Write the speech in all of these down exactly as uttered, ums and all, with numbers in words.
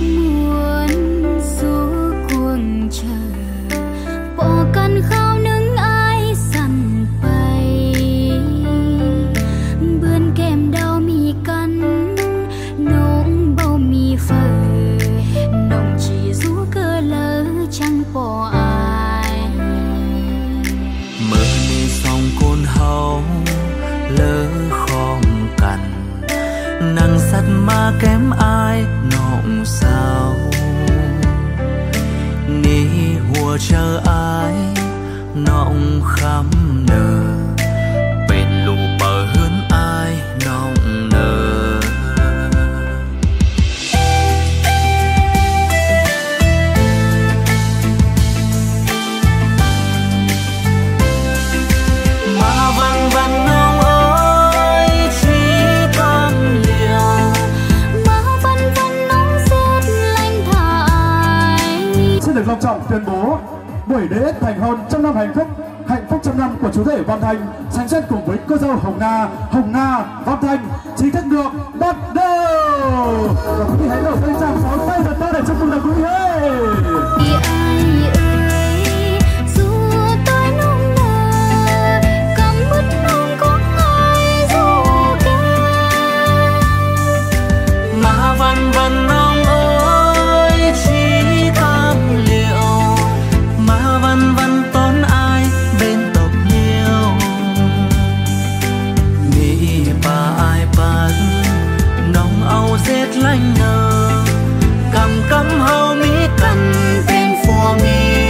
muôn số cuồng trời bỏ căn khao nâng ai săn bay bươn kem đau mì cắn nông bao mì phở nông chỉ rú cơ lỡ chẳng bỏ ai mơ đi xong côn hậu lỡ khom cằn nắng sắt mà kém ai nọng sao ní hùa chờ ai nọng khám nở bên lũ bờ hơn ai nọng nở mà vần vần nông ơi chỉ con liều mà vân vân nóng rét lạnh thải. Xin được long trọng tuyên bố buổi lễ thành hôn trăm năm hạnh phúc hạnh phúc trăm năm của chú rể Văn Thanh Sáng Chất cùng với cô dâu Hồng Na Hồng Na Văn Thanh chính thức được bắt đầu. Và quý vị hãy đổ tay chào pháo tay thật to để chúc mừng đồng quý vị ơi. Vì ai ơi dù tôi nông nở cắm mất nông có ai dù kêu mà vần vần nông ơi chỉ con liều mà vần vần tốn ai bên tộc nhiều nghĩ bà ai bà nông âu rét lạnh nơ cầm cắm hâu mỹ cần bên phò miêu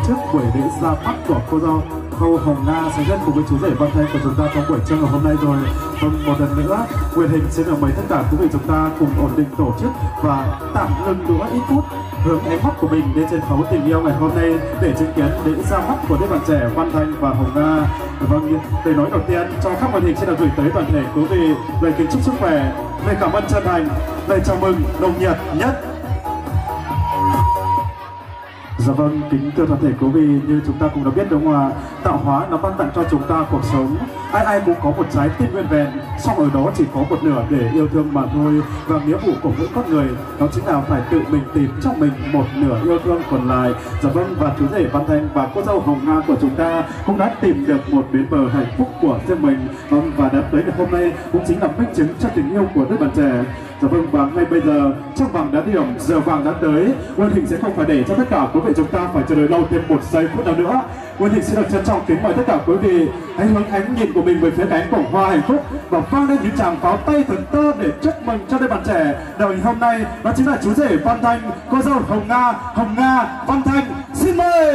chức buổi lễ ra mắt của cô dâu Hầu Hồng Nga sẽ rất cùng với chú rể Văn Thanh của chúng ta trong buổi trưa ngày hôm nay rồi. Vâng, một lần nữa Nguyên Hình xin được mời tất cả quý vị chúng ta cùng ổn định tổ chức và tạm ngừng đũa ít phút, hướng ánh mắt của mình lên trên sân khấu tình yêu ngày hôm nay để chứng kiến lễ ra mắt của đôi bạn trẻ Văn Thanh và Hồng Nga. Vâng, lời nói đầu tiên cho các màn hình xin được gửi tới toàn thể quý vị lời kính chúc sức khỏe, lời cảm ơn chân thành, lời chào mừng nồng nhiệt nhất. Dạ vâng, kính thưa toàn thể quý vị, như chúng ta cũng đã biết đúng không ạ, tạo hóa nó ban tặng cho chúng ta cuộc sống, ai ai cũng có một trái tim nguyên vẹn, song ở đó chỉ có một nửa để yêu thương mà thôi. Và nghĩa vụ của mỗi con người đó chính là phải tự mình tìm trong mình một nửa yêu thương còn lại. Dạ vâng, và chú rể Văn Thanh và cô dâu Hồng Nga của chúng ta cũng đã tìm được một bến bờ hạnh phúc của riêng mình. Vâng, và đám cưới ngày hôm nay cũng chính là minh chứng cho tình yêu của đôi bạn trẻ. Dạ vâng, và ngay bây giờ trong vòng đã điểm, giờ vàng đã tới, Nguyên Hình sẽ không phải để cho tất cả quý vị chúng ta phải chờ đợi lâu thêm một giây phút nào nữa. Nguyên Hình xin được trân trọng kính mời tất cả quý vị hãy hướng ánh nhìn của mình về phía cánh cổng hoa hạnh phúc và vang lên những tràng pháo tay thật to để chúc mừng cho đôi bạn trẻ đời hôm nay, đó chính là chú rể Văn Thanh, cô dâu Hồng Nga. Hồng Nga, Văn Thanh, xin mời.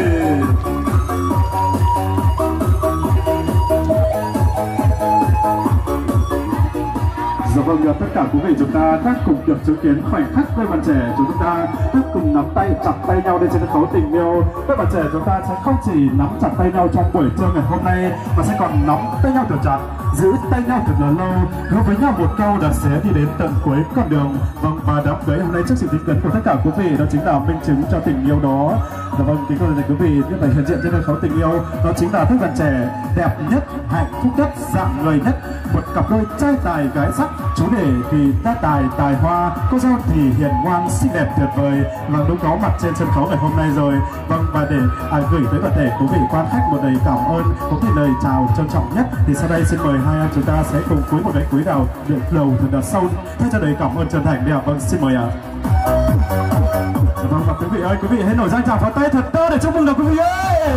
Dạ vâng, tất cả quý vị chúng ta các cùng được chứng kiến khoảnh khắc đôi bạn trẻ chúng ta các cùng nắm tay chặt tay nhau lên trên sân khấu tình yêu. Đôi bạn trẻ chúng ta sẽ không chỉ nắm chặt tay nhau trong buổi trưa ngày hôm nay mà sẽ còn nắm tay nhau thật chặt, giữ tay nhau thật là lâu, hứa với nhau một câu là sẽ đi đến tận cuối con đường. Vâng, và đám cưới hôm nay trước sự tín cẩn của tất cả quý vị đó chính là minh chứng cho tình yêu đó. Dạ vâng, kính thưa quý vị, như vậy hiện diện trên sân khấu tình yêu đó chính là đôi bạn trẻ đẹp nhất, hạnh phúc nhất, dạng người nhất, một cặp đôi trai tài gái sắc. Chú rể thì ta tài tài hoa, cô dâu thì hiền ngoan xinh đẹp tuyệt vời và đúng có mặt trên sân khấu ngày hôm nay rồi. Vâng, và để à, gửi tới toàn thể quý vị quan khách một lời cảm ơn cũng như lời chào trân trọng nhất thì sau đây xin mời hai anh chúng ta sẽ cùng cúi một cái cúi đầu được đầu thật là sâu thay cho lời cảm ơn chân thành đi ạ. Vâng, xin mời ạ. Vâng, và quý vị ơi, quý vị hãy nổi danh chào pháo tay thật to để chúc mừng nào quý vị ơi.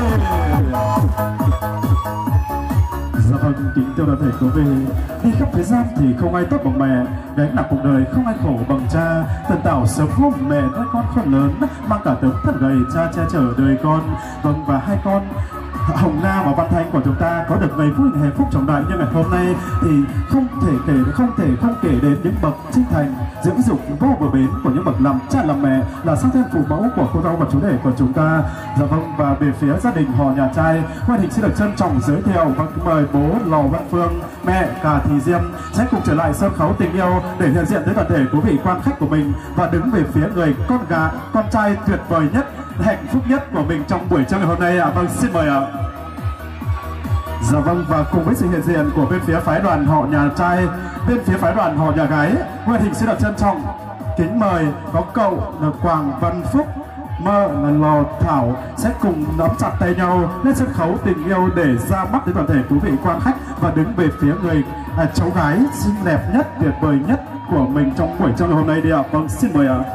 Dạ vâng, kính thưa toàn thể quý vị, đi khắp thế gian thì không ai tốt bằng mẹ, gánh nặng cuộc đời không ai khổ bằng cha. Tần tảo sớm hôm mẹ nuôi con không lớn, mang cả tấm thân gầy cha che chở đời con. Vâng, và hai con Hồng Nga và Văn Thanh của chúng ta có được ngày vui hạnh phúc trọng đại như ngày hôm nay thì không thể kể không thể không kể đến những bậc sinh thành dưỡng dục vô bờ bến của những bậc làm cha làm mẹ, là sang thêm phụ mẫu của cô dâu và chú rể của chúng ta. Dạ vâng, và về phía gia đình họ nhà trai, Nguyên Hình xin được trân trọng giới thiệu và mời bố Lò Văn Phương, mẹ Cà Thị Diêm sẽ cùng trở lại sân khấu tình yêu để hiện diện tới toàn thể quý vị quan khách của mình và đứng về phía người con gà con trai tuyệt vời nhất, hạnh phúc nhất của mình trong buổi trưa ngày hôm nay ạ. À. Vâng, xin mời ạ. À. Dạ vâng, và cùng với sự hiện diện của bên phía phái đoàn họ nhà trai, bên phía phái đoàn họ nhà gái, Nguyên Hình sẽ được trân trọng kính mời có cậu là Quảng Văn Phúc, mơ là Lò Thảo sẽ cùng nắm chặt tay nhau lên sân khấu tình yêu để ra mắt đến toàn thể quý vị quan khách và đứng về phía người à, cháu gái xinh đẹp nhất, tuyệt vời nhất của mình trong buổi trưa ngày hôm nay đi ạ. Vâng, xin mời ạ.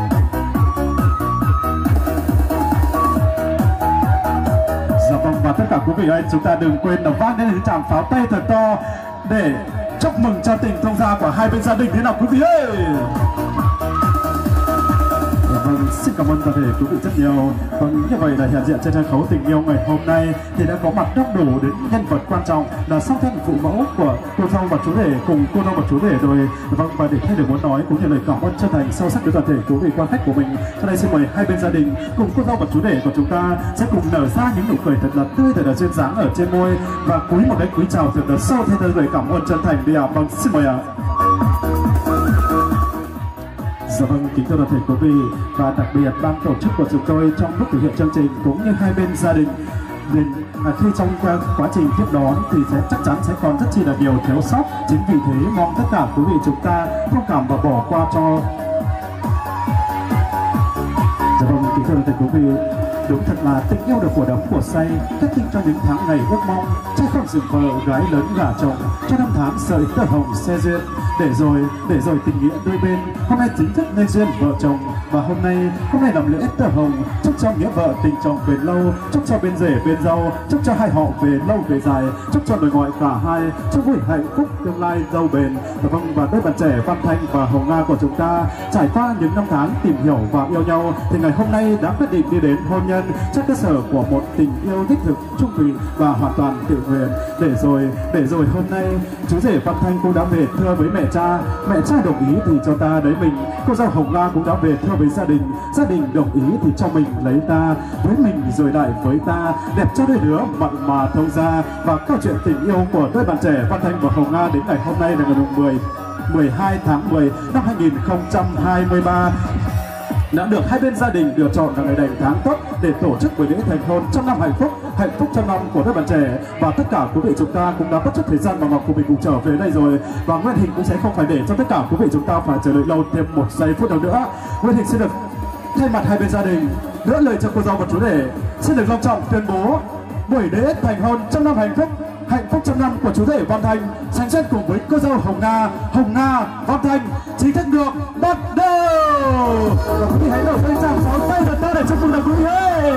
Và tất cả quý vị ơi, chúng ta đừng quên là vang lên những tràng pháo tay thật to để chúc mừng cho tình thông gia của hai bên gia đình thế nào quý vị ơi. Vâng, xin cảm ơn toàn thể quý vị rất nhiều. Vâng, như vậy là hiện diện trên sân khấu tình yêu ngày hôm nay thì đã có mặt đông đủ đến nhân vật quan trọng là song thân phụ mẫu của cô dâu và chú rể cùng cô dâu và chú rể rồi. Vâng, và để thay được muốn nói cũng như lời cảm ơn chân thành sâu sắc đến toàn thể quý vị quan khách của mình, cho đây xin mời hai bên gia đình cùng cô dâu và chú rể của chúng ta sẽ cùng nở ra những nụ cười thật là tươi, thật là duyên dáng ở trên môi và cúi một cái cúi chào thật là sâu thay cho lời cảm ơn chân thành đi ạ. À. Vâng, xin mời ạ. À. Dạ vâng, kính thưa toàn thể quý vị và đặc biệt ban tổ chức của chúng tôi trong lúc thực hiện chương trình cũng như hai bên gia đình nên à, khi trong quá, quá trình tiếp đón thì sẽ chắc chắn sẽ còn rất chi là nhiều thiếu sót. Chính vì thế mong tất cả quý vị chúng ta thông cảm và bỏ qua cho. Dạ vâng, kính thưa toàn thể quý vị, đúng thật là tình yêu được của đắm của say, kết tinh cho những tháng ngày ước mong, trai không dựng vợ, gái lớn gả chồng, cho năm tháng sợi tơ hồng xe duyên, để rồi để rồi tình nghĩa đôi bên hôm nay chính thức nên duyên vợ chồng. Và hôm nay hôm nay làm lễ tơ hồng chúc cho nghĩa vợ tình chồng bền lâu, chúc cho bên rể bên dâu, chúc cho hai họ về lâu về dài, chúc cho nội ngoại cả hai, chúc vui hạnh phúc tương lai dâu bền. Vâng, và đôi bạn trẻ Văn Thanh và Hồng Nga của chúng ta trải qua những năm tháng tìm hiểu và yêu nhau thì ngày hôm nay đã quyết định đi đến hôn nhân trên cơ sở của một tình yêu đích thực, trung thủy và hoàn toàn tự nguyện. Để rồi, để rồi hôm nay chú rể Văn Thanh cũng đã về thưa với mẹ cha, mẹ cha đồng ý thì cho ta lấy mình. Cô dâu Hồng Nga cũng đã về thưa với gia đình, gia đình đồng ý thì cho mình lấy ta, với mình rồi lại với ta, đẹp cho đôi đứa mặn mà thông ra. Và câu chuyện tình yêu của đôi bạn trẻ Văn Thanh và Hồng Nga đến ngày hôm nay là ngày mười mười hai tháng mười năm hai nghìn không trăm hai mươi ba đã được hai bên gia đình lựa chọn là ngày lành tháng tốt để tổ chức buổi lễ thành hôn trăm năm hạnh phúc, hạnh phúc trăm năm của đôi bạn trẻ. Và tất cả quý vị chúng ta cũng đã bất chấp thời gian mà Ngọc của mình cùng trở về đây rồi, và Nguyên Hình cũng sẽ không phải để cho tất cả quý vị chúng ta phải chờ đợi lâu thêm một giây phút nào nữa. Nguyên Hình sẽ được thay mặt hai bên gia đình đỡ lời cho cô dâu và chú rể xin được long trọng tuyên bố buổi lễ thành hôn trăm năm hạnh phúc, hạnh phúc trăm năm của chú rể Văn Thanh Sánh Chân cùng với cô dâu Hồng Nga, Hồng Nga Văn Thanh chính thức được bắt đầu. Và quý vị hãy đổ tay chạm sáu tay thật to để chúc mừng là quý vị ơi.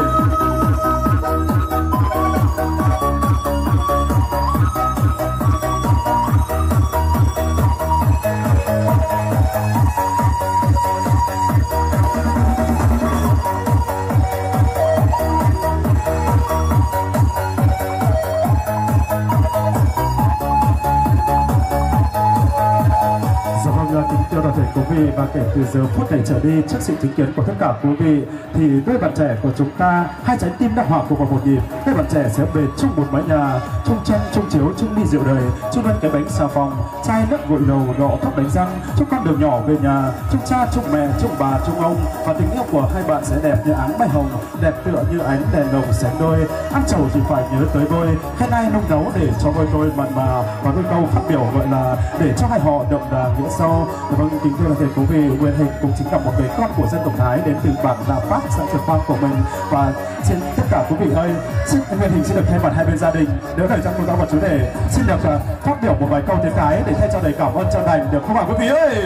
Quý vị, và kể từ giờ phút này trở đi, trước sự chứng kiến của tất cả quý vị thì đôi bạn trẻ của chúng ta hai trái tim đã hòa cùng vào một nhịp. Đôi bạn trẻ sẽ về chung một mái nhà, chung chăn, chung chiếu, chung ly rượu đời, chung lên cái bánh xà phòng, chai nước gội đầu, đọ tóc đánh răng, chung con đường nhỏ về nhà, chung cha, chung mẹ, chung bà, chung ông. Và tình yêu của hai bạn sẽ đẹp như áng mây hồng, đẹp tựa như ánh đèn đồng sánh đôi. Ăn trầu thì phải nhớ tới đôi, khen ai nung nấu để cho đôi đôi mặn mà, và đôi câu phát biểu gọi là để cho hai họ đậm đà nghĩa sâu. Vâng, kính thưa thầy quý vị, Nguyên Hình cũng chính là một người con của dân tộc Thái đến từ bản Nà Phát, xã Trường Quang của mình. Và xin tất cả quý vị ơi, xin Nguyên Hình xin được thay mặt hai bên gia đình đỡ lời cho cô dâu và chú rể xin được uh, phát biểu một vài câu tiếng Thái để thay cho lời cảm ơn chân thành, được không ạ quý vị ơi?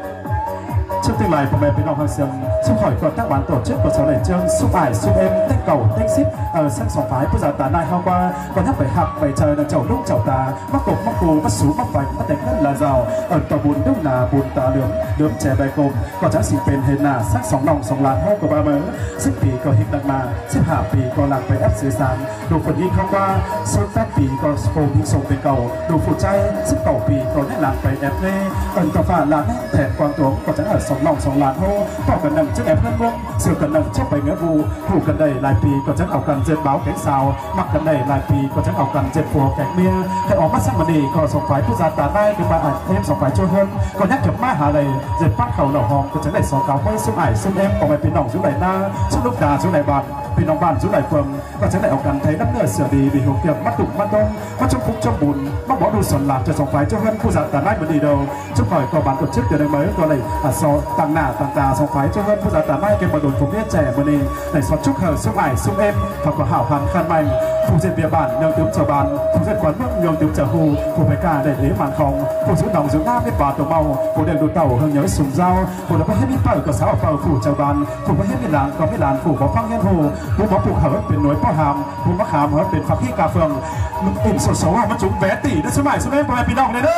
Trước tương lai của mẹ phía Đông Hàng Sương, xin hỏi còn các ban tổ chức của sáu lễ chương xúc ải xúc em tết cầu tết ship ở sang sòng phái bây giờ tà nai hoa qua còn nhắc phải hạc phải trời là chậu lúc chậu tà mắc cục mắc cù mắc sú mắc vành mắc đánh rất là giàu ở tòa bùn đông là bùn tà lưỡng lưỡng chè bài cồm còn trắng xịt bền hên là sắc sóng lòng sóng làn hô của ba mớ xếp phì có hình đặc mà xếp hạ phì có lạc phải ép dưới sàn đồ phần in không qua sơn phát phì có phô hình sông tên cầu đồ phụ chay xếp cầu phì có nét lạc phải ép lê ẩn cà phả là nét thẹn quang tuống còn trắng ở sóng lòng sóng làn hô tỏ cần nằm trước ép lân mông sửa cần nằm trước bày nghĩa vụ thủ cần đầy lại phì còn trắng ảo cần dệt báo cánh xào mặc cần đầy lại phì còn trắng ảo cần dệt phùa cánh mía hãy ó mắt sắc mà đi còn sòng phái quốc gia tà nai cái bạn em sòng phái trôi hơn còn nhắc chấm ma hà lầy dệt phát khẩu nổ hòm còn trắng đầy sò cáo quay xung ải xung em còn mày pin nòng xuống đài na xung lúc đà xuống đài bàn pin nòng bàn xuống đài phường còn trắng đầy ảo cần thấy đắp nửa sửa đi vì hồn kiệt mắt tụng mắt đông mắt trong phúc trong bùn mắt bỏ đồ sòn lạc cho sòng phái trôi hơn quốc gia tà nai mà đi đầu chúc hỏi có bán tổ chức từ đây mới có lầy à sò tàng nả tàng tà sòng phái trôi hơn quốc gia tà nai cái mà đồn phụng biết trẻ mà đi này xót chúc hở xung ải xung em và có hảo hàn khan mạnh phụ diện địa bản nhường tướng chờ bàn phụ diện quán nước nhường tướng chờ hù phụ phải cả để thế màn không phụ giữ đồng giữ nam biết bà tổ màu phụ đều đột tàu hương nhớ sùng dao phụ đã có hết biết phở có sáu phở phụ chờ bàn phụ có hết biết làng có biết làng phụ có phăng nhân hồ phụ có phụ hởเป็นnúi po hàm phụ mắc hàm hởเป็นฝักที่กาเฟืองอิ่มสดสว่ามันจุ๋มแหวตีได้สมัยสมัยพ่อแม่พี่น้องเลยเด้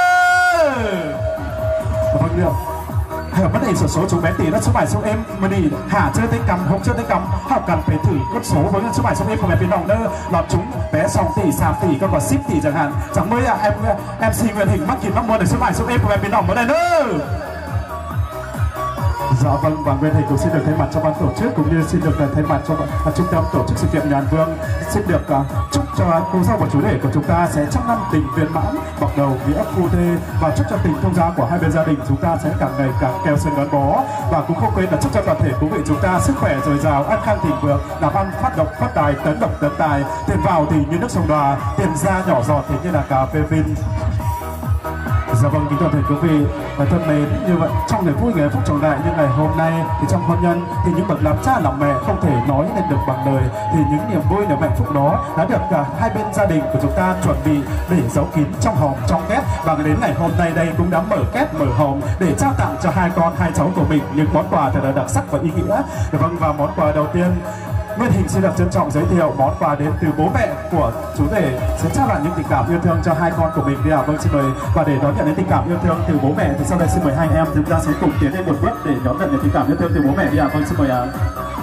อฟังเรื่องhở mất đi số số chúng bé tỷ nó số bài số em mà đi hạ chơi tới cầm hộp chơi tới cầm học cần phải thử cốt số với số bài số em của mẹ phía đồng nữa lọt chúng bé sòng tỷ sàm tỷ còn có ship tỷ chẳng hạn chẳng mới à em em xin Nguyên Hình mắc kìm mắc mua để số bài số em của mẹ phía đồng ở đây nữa. Dạ vâng, và Nguyên Hình cũng xin được thay mặt cho ban tổ chức cũng như xin được thay mặt cho uh, trung tâm tổ chức sự kiện Nhàn Vương xin được uh, chúc cho cô dâu và chú rể của chúng ta sẽ trăm năm tình viên mãn bọc đầu nghĩa phu thê và chúc cho tình thông gia của hai bên gia đình chúng ta sẽ càng ngày càng keo sơn gắn bó và cũng không quên là chúc cho toàn thể quý vị chúng ta sức khỏe dồi dào, an khang thịnh vượng, làm ăn phát độc phát tài, tấn độc tấn tài, tiền vào thì như nước sông Đà, tiền ra nhỏ giọt thì như là cà phê Vin. Dạ vâng, kính toàn thể quý vị và thân mến, như vậy trong ngày vui ngày phúc trọng đại như ngày hôm nay thì trong hôn nhân thì những bậc làm cha làm mẹ không thể nói lên được bằng lời, thì những niềm vui niềm hạnh phúc đó đã được cả hai bên gia đình của chúng ta chuẩn bị để giấu kín trong hòm trong két, và đến ngày hôm nay đây cũng đã mở két mở hòm để trao tặng cho hai con hai cháu của mình những món quà thật là đặc sắc và ý nghĩa. Vâng, và món quà đầu tiên Nguyên Hình xin được trân trọng giới thiệu món quà đến từ bố mẹ của chú rể sẽ trao lại những tình cảm yêu thương cho hai con của mình đi ạ. Vâng, xin mời, và để đón nhận những tình cảm yêu thương từ bố mẹ thì sau đây xin mời hai em chúng ta sẽ cùng tiến lên một bước để đón nhận những tình cảm yêu thương từ bố mẹ đi ạ. Vâng, xin mời ạ.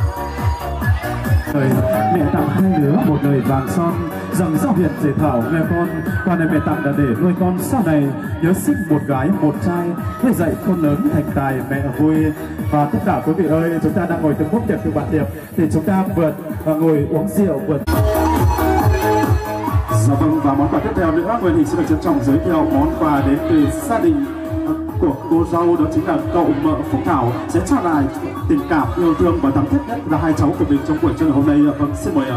Lời mẹ tặng hai đứa một lời vàng son, rằng sao Việt dễ thảo nghe con, quà này mẹ tặng là để nuôi con sau này nhớ sinh một gái một trai, nuôi dạy con lớn thành tài mẹ vui. Và tất cả quý vị ơi, chúng ta đang ngồi từng bốc tiệc từ bạn tiệc thì chúng ta vượt và ngồi uống rượu vượt. Dạ vâng, và món quà tiếp theo nữa Nguyên Hình xin được trân trọng giới thiệu món quà đến từ gia đình của cô dâu, đó chính là cậu mợ Phúc Thảo sẽ trao lại tình cảm yêu thương và thắm thiết nhất là hai cháu của mình trong buổi trưa hôm nay. Vâng, xin mời ạ.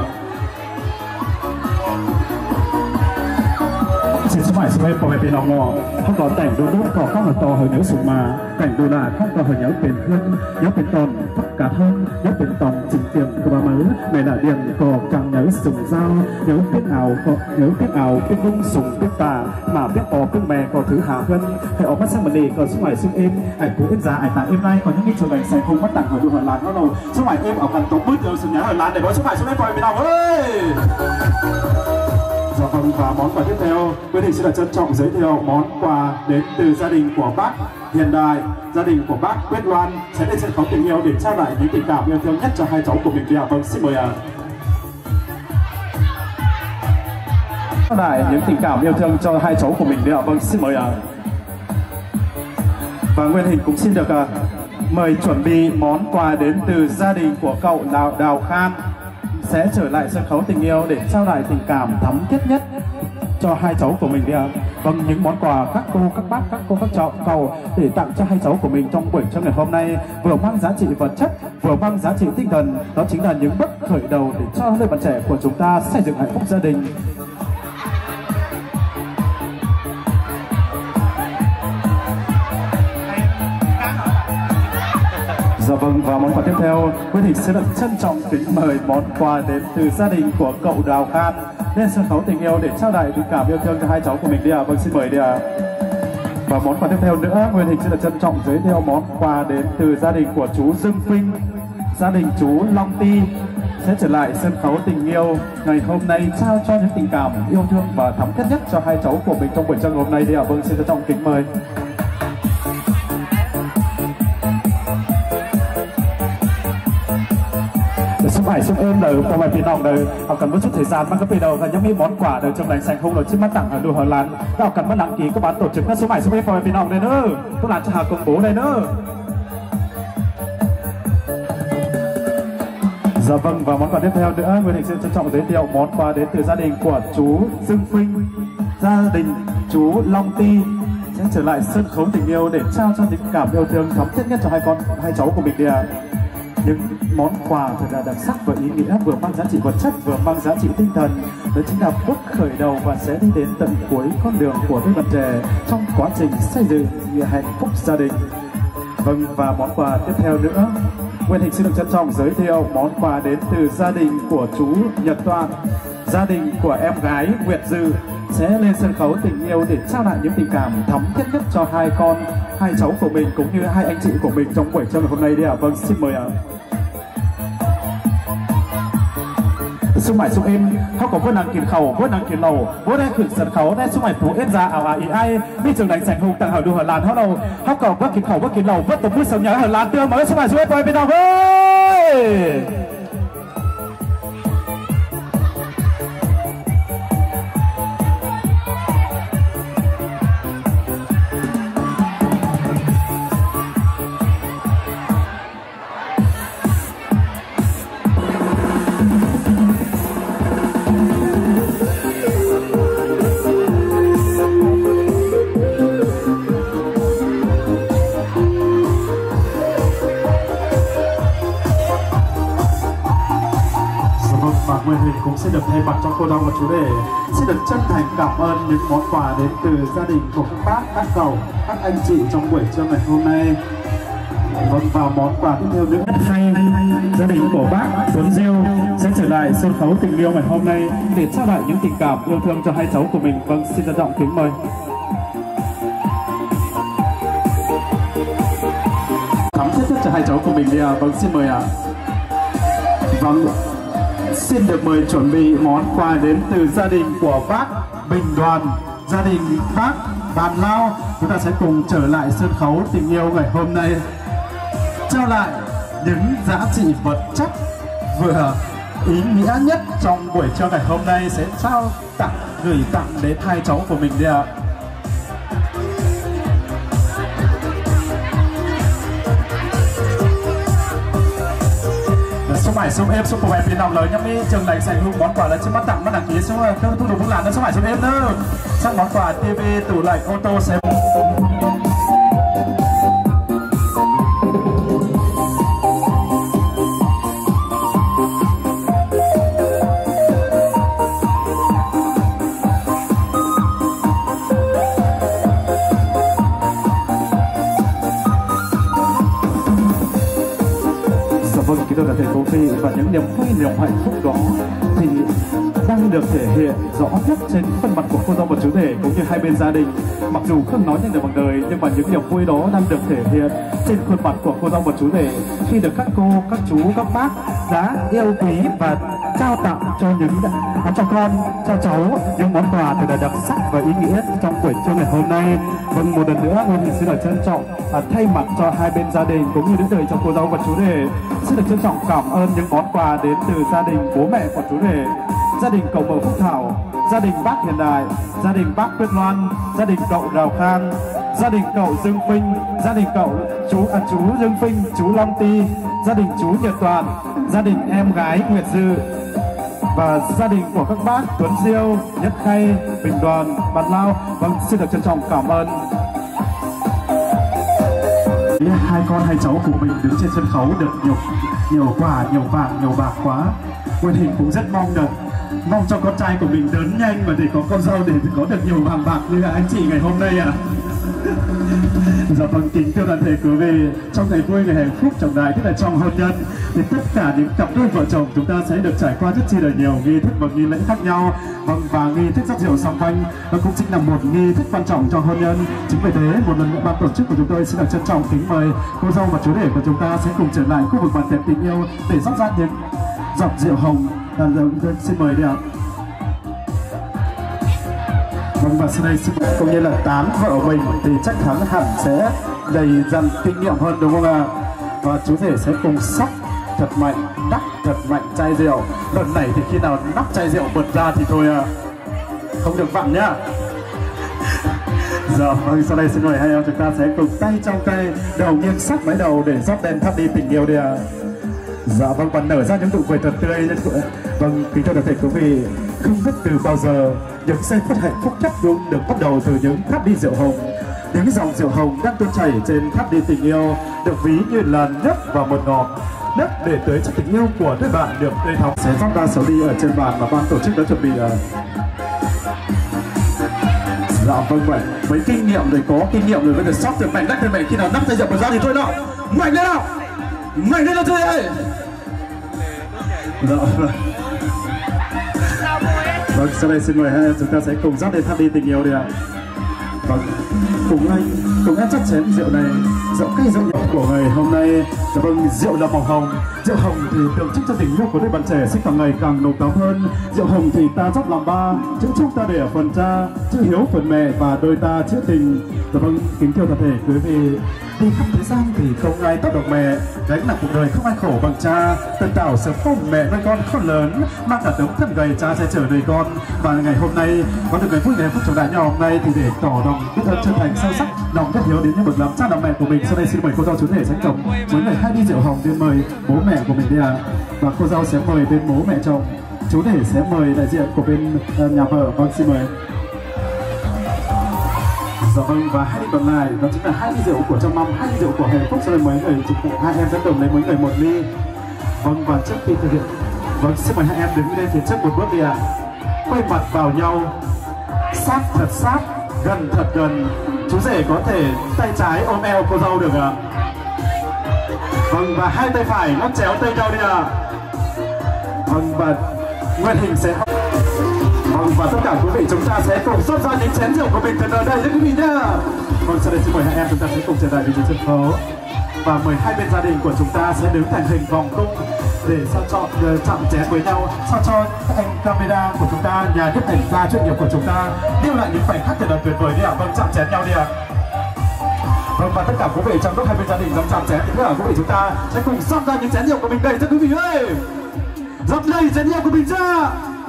Xin số mãi số em của mẹ bị lòng ngọ không có cảnh đôi đốt có không là to hơi nhớ sùng mà cảnh đôi là không có hơi nhớ bền hơn nhớ bền tòn tất cả hơn nhớ bền tòn trình tiền của bà mới mẹ là điền có càng nhớ sùng dao nhớ biết ảo có nhớ biết ảo biết vung sùng biết tà mà biết ò biết mẹ có thứ hạ hơn hay ở mắt sang mình đi còn số mãi số em ảnh cũ em già ảnh tặng em nay còn những cái trường này sẽ không bắt tặng ở đôi hoàn lán nó đâu số mãi em ở gần tổng bứt rồi sùng nhá hoàn lán để có số mãi số em coi mình nào ơi. Dạ vâng, và món quà tiếp theo Nguyên Hình xin được trân trọng giới thiệu món quà đến từ gia đình của bác Hiện Đại, gia đình của bác Quyết Loan sẽ lên sân khấu tình yêu để trao lại những tình cảm yêu thương nhất cho hai cháu của mình đi ạ. Vâng, xin mời ạ. Trao lại những tình cảm yêu thương cho hai cháu của mình đi ạ. Vâng, xin mời ạ. Và Nguyên Hình cũng xin được uh, mời chuẩn bị món quà đến từ gia đình của cậu Đào Đào Khan sẽ trở lại sân khấu tình yêu để trao lại tình cảm thắm thiết nhất cho hai cháu của mình đi ạ. Vâng, những món quà các cô, các bác, các cô, các cháu cầu để tặng cho hai cháu của mình trong buổi trưa ngày hôm nay vừa mang giá trị vật chất, vừa mang giá trị tinh thần, đó chính là những bước khởi đầu để cho đôi bạn trẻ của chúng ta xây dựng hạnh phúc gia đình. Dạ vâng, và món quà tiếp theo Nguyên Hình sẽ được trân trọng kính mời món quà đến từ gia đình của cậu Đào Khan lên sân khấu tình yêu để trao lại tình cảm yêu thương cho hai cháu của mình đi ạ. Vâng, xin mời đi ạ. Và món quà tiếp theo nữa Nguyên Hình sẽ được trân trọng giới thiệu món quà đến từ gia đình của chú Dương Vinh, gia đình chú Long Ti sẽ trở lại sân khấu tình yêu ngày hôm nay trao cho những tình cảm yêu thương và thắm thiết nhất cho hai cháu của mình trong buổi trưa hôm nay đi ạ. Vâng, xin trân trọng kính mời. Số bảy số em đời của bài phiên học đời họ cần một chút thời gian mang cái đầu và những món quà đời trong lành xanh không rồi trước mắt tặng ở đôi Hà Lan họ cần mất đăng ký các bạn tổ chức các số bảy số em của bài phiên học đây nữa các bạn cho hà công bố đây nữa. Dạ vâng, và món quà tiếp theo nữa Nguyên Hình xin trân trọng giới thiệu món quà đến từ gia đình của chú Dương Phinh, gia đình chú Long Ti sẽ trở lại sân khấu tình yêu để trao cho tình cảm yêu thương thắm thiết nhất cho hai con hai cháu của mình đi ạ. Những món quà thật là đặc sắc và ý nghĩa, vừa mang giá trị vật chất vừa mang giá trị tinh thần, đó chính là bước khởi đầu và sẽ đi đến tận cuối con đường của đôi bạn trẻ trong quá trình xây dựng hạnh phúc gia đình. Vâng, và món quà tiếp theo nữa Nguyên Hình xin được trân trọng giới thiệu món quà đến từ gia đình của chú Nhật Toàn, gia đình của em gái Nguyệt Dư sẽ lên sân khấu tình yêu để trao lại những tình cảm thắm thiết nhất cho hai con, hai cháu của mình cũng như hai anh chị của mình trong buổi trưa ngày hôm nay đi ạ. Vâng, xin mời ạ. Số mãi số emเขาcó vốn năng kiến khẩu vốn năng kiến lầu vốnได้ขึ้นsân khấuได้số mãi phố em ra ảo ảo ý aiมีtrường đánh sành hùng tặng hảo đua Hà Lanเขาđâuเขาcó vốn kiến khẩu vốn kiến lầu vốn tổ chức sầu nhớ Hà Lan tương mà số mãi số emไปnào ơi. cũng xin được thay mặt cho cô dâu và chú rể xin được chân thành cảm ơn những món quà đến từ gia đình của các bác, các cậu, các anh chị trong buổi trưa ngày hôm nay. Vâng, và món quà tiếp theo nữa hay gia đình của bác Tuấn Diêu sẽ trở lại sân khấu tình yêu ngày hôm nay để trao lại những tình cảm yêu thương cho hai cháu của mình. Vâng, xin trân trọng kính mời. Thắm thiết nhất cho hai cháu của mình đi ạ. Vâng, xin mời ạ. Vâng, xin được mời chuẩn bị món quà đến từ gia đình của bác Bình Đoàn, gia đình bác Bàn Lao. Chúng ta sẽ cùng trở lại sân khấu tình yêu ngày hôm nay, trao lại những giá trị vật chất vừa ý nghĩa nhất trong buổi trưa ngày hôm nay, sẽ trao tặng, gửi tặng đến hai cháu của mình đi ạ. Số bảy số em số của em phía nào lời nhắm đi trường này dành luôn món quà là trên mắt tặng mắt đăng ký số cơ thu được cũng làm nó số bảy số em nữa sang món quà tivi, tủ lạnh, ô tô xe. Kính thưa thầy cô Phi, và những niềm vui, niềm hạnh phúc đó thì đang được thể hiện rõ nhất trên khuôn mặt của cô dâu và chú rể cũng như hai bên gia đình. Mặc dù không nói nên được bằng đời, nhưng mà những niềm vui đó đang được thể hiện trên khuôn mặt của cô dâu và chú rể khi được các cô, các chú, các bác đã yêu quý và trao tặng cho những cho con, cho cháu những món quà thật là đặc sắc và ý nghĩa trong buổi trưa ngày hôm nay. Vâng, một lần nữa Nguyên xin được trân trọng à, thay mặt cho hai bên gia đình cũng như đến đời cho cô dâu và chú rể xin được trân trọng cảm ơn những món quà đến từ gia đình bố mẹ của chú rể, gia đình cậu Mờ Phúc Thảo, gia đình bác Hiện Đại, gia đình bác Quyết Loan, gia đình cậu Đào Khang, gia đình cậu Dương Phinh, gia đình cậu chú à, chú Dương Phinh, chú Long Ti, gia đình chú Nhật Toàn, gia đình em gái Nguyệt Dư và gia đình của các bác Tuấn Diêu, Nhất Khay, Bình Đoàn, Bàn Lao. Vâng, xin được trân trọng cảm ơn. Hai con hai cháu của mình đứng trên sân khấu được nhiều nhiều quà, nhiều vàng, nhiều bạc quá. Nguyên Hình cũng rất mong được mong cho con trai của mình lớn nhanh và để có con dâu để có được nhiều vàng bạc như là anh chị ngày hôm nay ạ. À. Dạ vâng, kính thưa toàn thể quý vị, trong ngày vui, ngày hạnh phúc trọng đại, tức là trong hôn nhân, thì tất cả những cặp đôi vợ chồng chúng ta sẽ được trải qua rất chi là nhiều nghi thức và nghi lễ khác nhau. Vâng, và nghi thức rất nhiều song quanh, nó cũng chính là một nghi thức quan trọng cho hôn nhân. Chính vì thế, một lần nữa ban tổ chức của chúng tôi xin được trân trọng kính mời cô dâu và chú rể của chúng ta sẽ cùng trở lại khu vực bàn tiệc tình yêu để rót ra những giọt rượu hồng. À, xin mời đi ạ. Vâng, và sau đây xin cũng như là tán vợ mình thì chắc chắn hẳn sẽ đầy dần kinh nghiệm hơn, đúng không ạ? Và chú rể sẽ cùng sóc thật mạnh, đắp thật mạnh chai rượu. Lần này thì khi nào nắp chai rượu bật ra thì thôi à, không được vặn nhá. Giờ vâng, sau đây xin mời hai em chúng ta sẽ cùng tay trong tay, đầu nghiêng sát mái đầu để rót đèn thắp đi tình yêu đi ạ. Dạ vâng, và nở ra những nụ cười thật tươi. Vâng, kính thưa toàn thể quý vị, không biết từ bao giờ những giây phút hạnh phúc nhất luôn được bắt đầu từ những tháp đi rượu hồng. Những dòng rượu hồng đang tuôn chảy trên tháp đi tình yêu được ví như là nước và mật ngọt, đất để tới cho tình yêu của đôi bạn được tươi thắm. Sẽ rót ra sáu ly ở trên bàn mà ban tổ chức đã chuẩn bị. À... Dạ vâng vậy, với kinh nghiệm rồi, có kinh nghiệm rồi, bây giờ sóc được mạnh đắc thêm mạnh, khi nào nắp chai rượu bật ra thì thôi nào, mạnh lên nào, mạnh lên nào chơi ơi. Dạ vâng. Vâng, sau đây xin mời hai em chúng ta sẽ cùng rót lên thắp đi tình yêu đi ạ. Vâng, cùng anh, cùng em chắc chén rượu này, rượu cay rượu nhậu của ngày hôm nay. Dạ vâng, rượu là màu hồng, rượu hồng thì tượng trưng cho tình yêu của đôi bạn trẻ sẽ càng ngày càng nồng thắm hơn. Rượu hồng thì ta rót làm ba, chữ chúc ta để ở phần cha, chữ hiếu phần mẹ và đôi ta chữ tình. Dạ vâng, kính thưa toàn thể quý vị, đi khắp thế gian thì không ai tốt được mẹ, gánh nặng cuộc đời không ai khổ bằng cha. Tần tảo sớm ôm mẹ nuôi con khôn lớn, mang cả tấm thân gầy cha sẽ chở đời con. Và ngày hôm nay có được ngày vui ngày phúc trọng đại nhau hôm nay thì để tỏ lòng biết ơn chân thành sâu sắc, lòng rất hiếu đến những bậc làm cha làm mẹ của mình. Sau đây xin mời cô dâu chú rể sẽ chồng với ngày hai ly rượu hồng để mời bố mẹ của mình đi ạ. À. Và cô dâu sẽ mời bên bố mẹ chồng, chú rể sẽ mời đại diện của bên uh, nhà vợ. Vâng, xin mời. Dạ vâng, và hai ly còn lại đó chính là hai ly rượu của trong năm, hai ly rượu của hạnh phúc. Sau đây mấy người hai em dẫn đồng lấy mỗi người một ly. Vâng, và trước khi thực hiện Vâng, xin mời hai em đứng lên phía trước một bước đi ạ. Quay mặt vào nhau, sát thật sát, gần thật gần. Chú rể có thể tay trái ôm eo cô dâu được ạ. Vâng, và hai tay phải lắc chéo tay nhau đi ạ. Vâng, và Nguyên Hình sẽ... Vâng, và tất cả quý vị chúng ta sẽ cùng xuất ra những chén rượu của mình thật ở đây nhé quý vị nhá. Vâng, sau đây xin mời hai em chúng ta sẽ cùng trở lại vị trí sân khấu. Và mời hai bên gia đình của chúng ta sẽ đứng thành hình vòng cung để sao cho chạm chén với nhau, sao cho các anh camera của chúng ta, nhà nhiếp ảnh gia chuyên nghiệp của chúng ta lưu lại những khoảnh khắc thật là tuyệt vời đi ạ. Vâng, chạm chén nhau đi ạ. Vâng, và tất cả quý vị trong lúc hai bên gia đình đang chạm chén thì tất cả quý vị chúng ta sẽ cùng xăm ra những chén rượu của mình đây cho quý vị ơi. Rót đầy chén rượu của mình ra.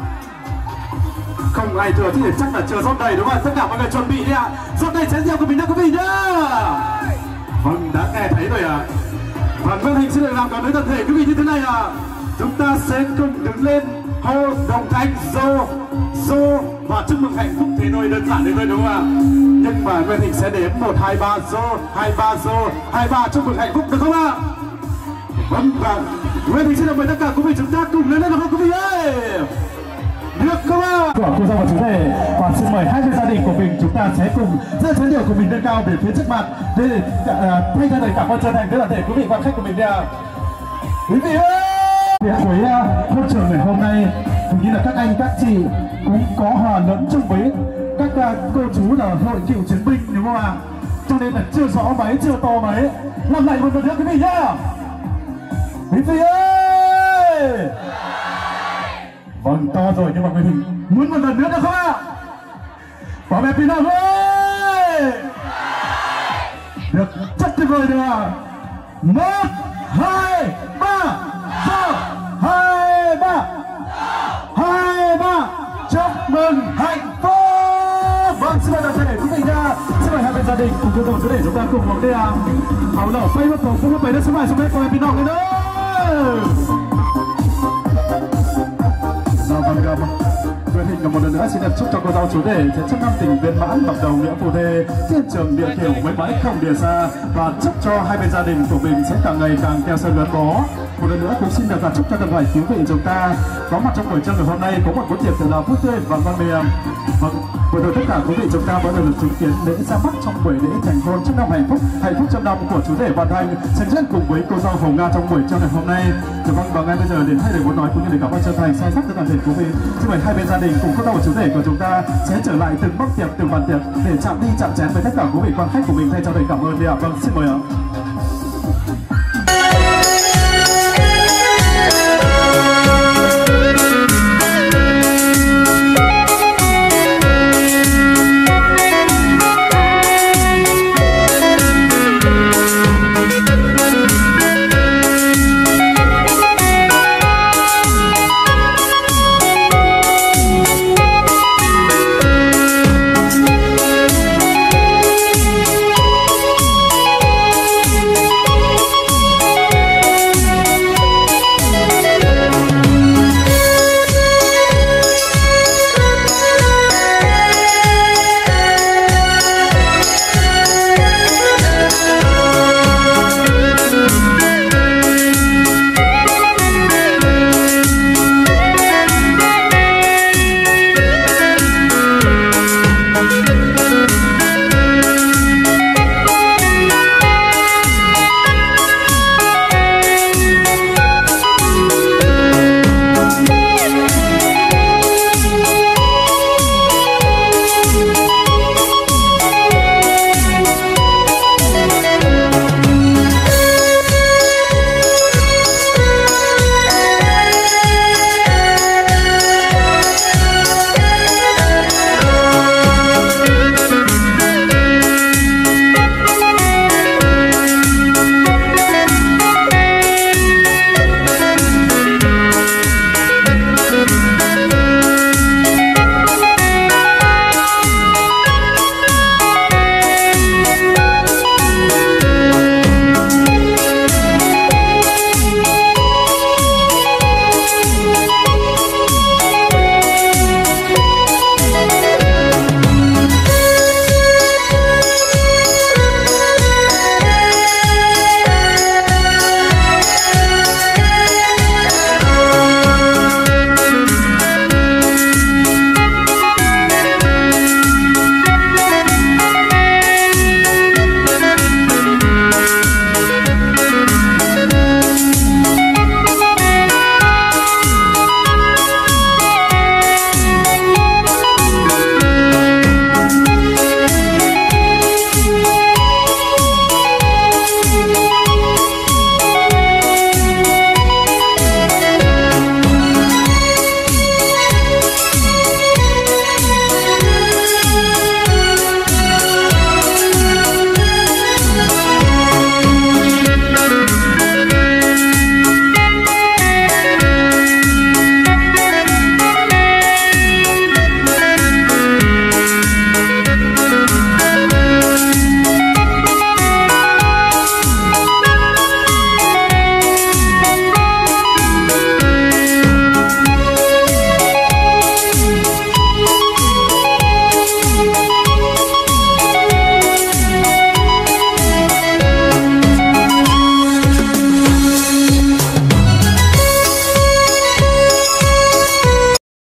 Không ai thừa thì chắc là chưa rót đầy đúng không ạ? Tất cả mọi người chuẩn bị đi ạ. Rót đầy chén rượu của mình nha quý vị nhá. Vâng, đã nghe thấy rồi ạ. Và Nguyên Hình xin được làm cảm ơn toàn thể quý vị như thế này ạ. Chúng ta sẽ cùng đứng lên hô đồng thanh dô dô và chúc mừng hạnh phúc thế thôi, đơn giản đến thôi đúng không ạ? Nhưng mà Nguyên Hình sẽ đếm một hai ba dô, hai ba dô, hai ba chúc mừng hạnh phúc được không ạ? Vâng, và Nguyên Hình xin được mời tất cả quý vị chúng ta cùng lên lên được không quý vị ơi? Được không ạ? Của cô dâu và chú rể, và xin mời hai bên gia đình của mình chúng ta sẽ cùng giơ chén rượu của mình lên cao về phía trước mặt để uh, thay ra lời cảm ơn chân thành tới toàn thể quý vị quan khách của mình nha. Quý vị ơi! Việc cuối uh, hội trường ngày hôm nay hình như là các anh các chị cũng có hòa lẫn chung với các uh, cô chú là hội cựu chiến binh đúng không ạ? Cho nên là chưa rõ mấy, chưa to mấy. Làm lại một lần nữa quý vị nhá. Quý vị ơi! Vâng, to rồi nhưng mà Nguyên Hình muốn một lần nữa được không ạ? Bảo mẹ Pin Hồng ơi! Được, rất tuyệt vời được ạ. Một, hai, ba, một, hai, ba, hai, ba. Chúc mừng hạnh phúc! Vâng, xin mời toàn thể quý vị nha. Xin mời hai bên gia đình cùng cô dâu để chúng ta cùng một đi ạ. Hào lẩu bay mất tổ, không bay đất, xin mời xuống đây bảo mẹ Pin Hồng nữa. Nguyên Hình một lần nữa xin được chúc cho cô dâu chú rể sẽ trăm năm tình viên mãn, bậc đầu nghĩa phù thê, thiên trường địa kiểu mấy mãi không địa xa, và chúc cho hai bên gia đình của mình sẽ càng ngày càng keo sơn gắn bó. Một lần nữa cũng xin được là chúc cho toàn thể quý vị chúng ta có mặt trong buổi trưa ngày hôm nay có một bữa tiệc thật là vui tươi và ngon miệng. Vâng, vừa rồi tất cả quý vị chúng ta vẫn được chứng kiến lễ ra mắt trong buổi lễ thành hôn chúc năm hạnh phúc, hạnh phúc trăm năm của chú rể Văn Thanh sẽ rất cùng với cô dâu Hồng Nga trong buổi trưa ngày hôm nay. Vâng, và ngay bây giờ đến thay lời muốn nói cũng như để cảm ơn chân thành sâu sắc tới toàn thể quý vị. Xin mời hai bên gia đình cùng cô dâu và chú rể của chúng ta sẽ trở lại từng bóc tiệc, từng bàn tiệc để chạm đi chạm chén với tất cả quý vị quan khách của mình thay cho lời cảm ơn đi ạ. Vâng, xin mời ạ.